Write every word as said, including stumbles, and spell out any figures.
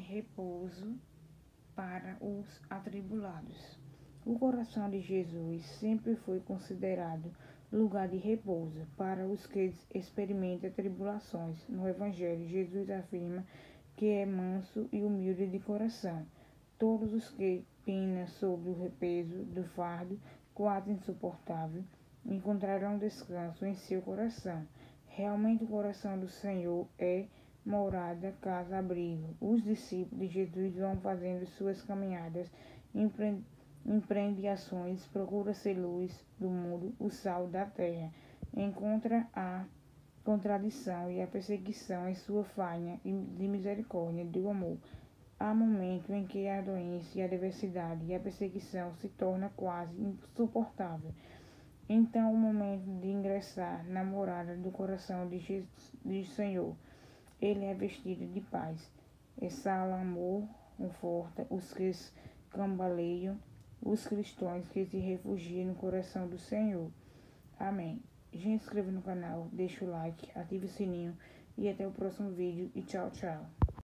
repouso para os atribulados. O coração de Jesus sempre foi considerado lugar de repouso para os que experimentam tribulações. No Evangelho, Jesus afirma que é manso e humilde de coração. Todos os que penam sobre o peso do fardo quase insuportável encontrarão descanso em seu coração. Realmente o coração do Senhor é morada, casa, abrigo. Os discípulos de Jesus vão fazendo suas caminhadas, empreendem ações, procura ser luz do mundo, o sal da terra. Encontra a contradição e a perseguição em sua faina de misericórdia, do amor. Há momentos em que a doença, a adversidade e a perseguição se tornam quase insuportáveis. Então, o momento de ingressar na morada do coração de Jesus, de Senhor. Ele é vestido de paz, exala amor, conforta os que cambaleiam, os cristãos que se refugiam no coração do Senhor. Amém. Já inscreva no canal, deixa o like, ative o sininho e até o próximo vídeo e tchau, tchau.